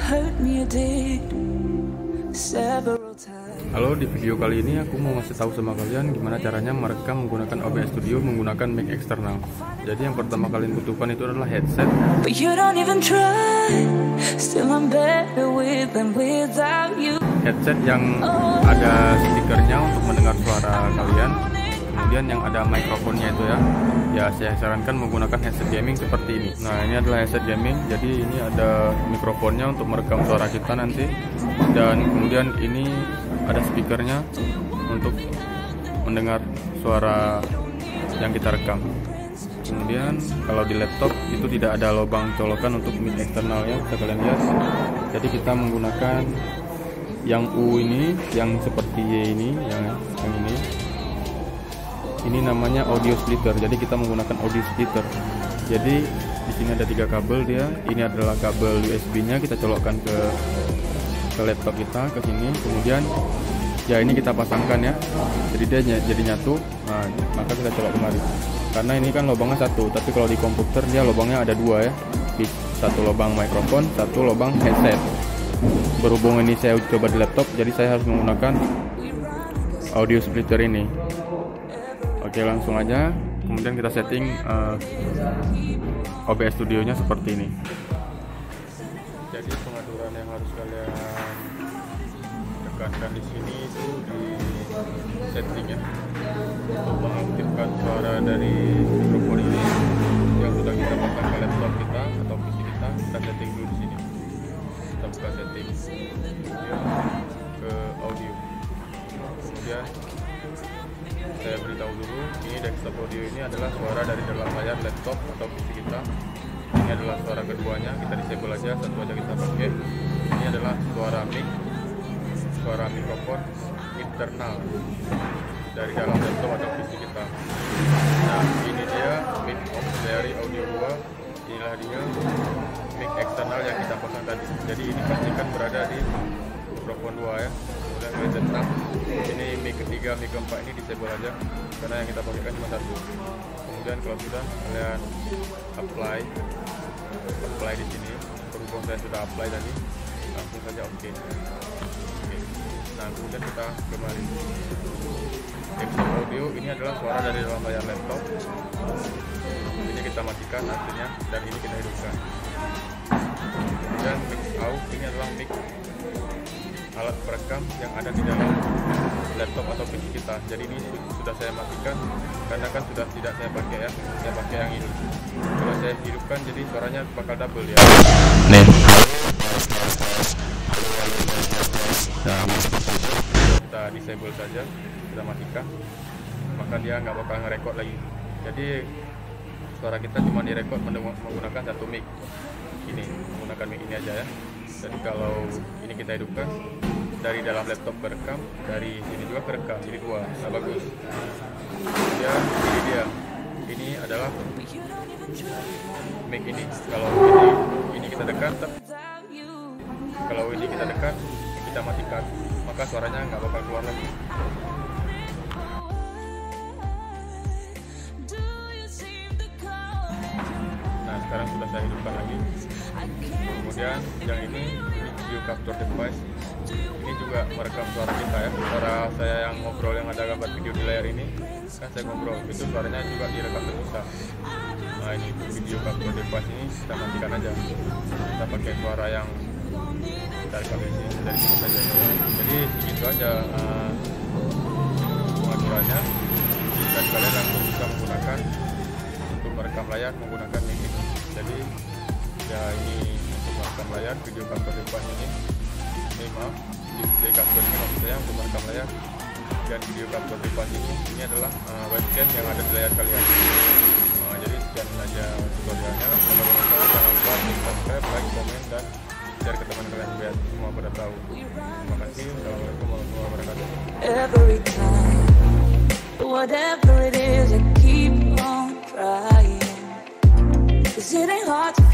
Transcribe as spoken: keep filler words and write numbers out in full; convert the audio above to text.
Halo, di video kali ini aku mau ngasih tahu sama kalian gimana caranya merekam menggunakan O B S Studio menggunakan mic eksternal. Jadi yang pertama kalian butuhkan itu adalah headset. Headset yang ada speakernya untuk mendengar suara kalian. Kemudian yang ada mikrofonnya itu ya. Ya saya sarankan menggunakan headset gaming seperti ini. Nah ini adalah headset gaming. Jadi ini ada mikrofonnya untuk merekam suara kita nanti. Dan kemudian ini ada speakernya untuk mendengar suara yang kita rekam. Kemudian kalau di laptop itu tidak ada lubang colokan untuk mic eksternal ya, bisa kalian lihat. Jadi kita menggunakan yang U ini, yang seperti Y ini, yang yang ini. Ini namanya audio splitter. Jadi kita menggunakan audio splitter. Jadi di sini ada tiga kabel dia. Ini adalah kabel U S B-nya, kita colokkan ke ke laptop kita ke sini. Kemudian ya ini kita pasangkan ya. Jadi dia jadi nyatu. Nah, maka kita colok kemari. Karena ini kan lubangnya satu, tapi kalau di komputer dia lubangnya ada dua ya. Satu lubang mikrofon, satu lubang headset. Berhubung ini saya coba di laptop, jadi saya harus menggunakan audio splitter ini. Oke, langsung aja. Kemudian kita setting uh, O B S Studio-nya seperti ini. Jadi pengaturan yang harus kalian tekankan di sini itu di setting ya. Untuk mengaktifkan suara dari mikrofon ini yang sudah kita pasang ke laptop kita atau P C kita, kita setting dulu di sini. Kita buka setting, kemudian ke audio. Kemudian saya beritahu dulu, ini desktop audio ini adalah suara dari dalam layar laptop atau P C kita. Ini adalah suara keduanya, kita disable aja, satu aja kita pakai. Ini adalah suara mic, suara mikrofon internal dari dalam laptop atau P C kita. Nah ini dia mic auxiliary audio dua. Inilah dia mic eksternal yang kita pasang tadi. Jadi ini pastikan berada di mikrofon dua ya. Kemudian kalian tetap ini mic ketiga, mic keempat ini disable aja karena yang kita pakaikan cuma satu. Kemudian kalau sudah kalian apply apply di sini. Berhubung saya sudah apply tadi, langsung saja oke. Okay. Okay. Nah kemudian kita kembali. Desktop audio ini adalah suara dari dalam layar laptop. Ini kita matikan artinya, dan ini kita hidupkan. Dan mic out ini adalah mic alat perekam yang ada di dalam laptop atau P C kita. Jadi ini sudah saya matikan karena kan sudah tidak saya pakai ya. Saya pakai yang ini. Kalau saya hidupkan jadi suaranya bakal double ya. Nih. Nah, kita disable saja, kita matikan, maka dia nggak bakal ngerekord lagi. Jadi suara kita cuma direkod menggunakan satu mic ini, menggunakan mic ini aja ya. Jadi kalau ini kita hidupkan, dari dalam laptop berekam, dari sini juga kerekam, jadi dua, nah bagus. Ya, ini dia, ini adalah mic ini. Kalau ini ini kita dekat, kalau ini kita dekat, kita matikan, maka suaranya nggak bakal keluar lagi. Nah sekarang sudah saya hidupkan lagi. Kemudian yang ini video capture device, ini juga merekam suara kita ya. Suara saya yang ngobrol yang ada gambar video di layar ini, kan saya ngobrol, itu suaranya juga direkam terpisah. Nah ini video capture device ini kita matikan aja. Kita pakai suara yang kita rekam di sini dari sini saja. Jadi segitu aja uh, pengaturannya. Dan kalian langsung bisa menggunakan untuk merekam layar menggunakan mic ini. Jadi ya ini untuk merekam layar, video capture device ini. Ini maaf, display capture ini maksud saya untuk merekam layar. Dan video capture device ini, ini adalah uh, webcam yang ada di layar kalian. Uh, jadi sekian saja tutorialnya. Semoga bermanfaat. Jangan lupa subscribe, like, komen, dan share ke teman kalian biar semua pada tahu. Terima kasih. Assalamualaikum warahmatullahi wabarakatuh. Every time, whatever it is, I keep on trying. 'Cause it ain't hard to